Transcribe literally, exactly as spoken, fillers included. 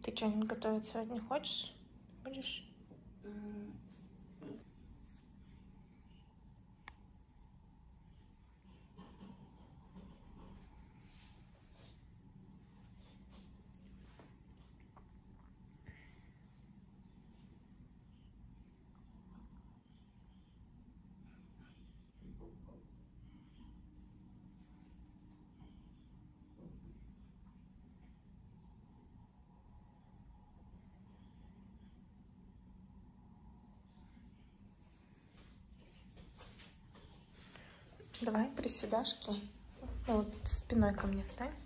Ты что-нибудь готовить сегодня хочешь? Будешь? Давай приседашки. Ну, вот спиной ко мне встань.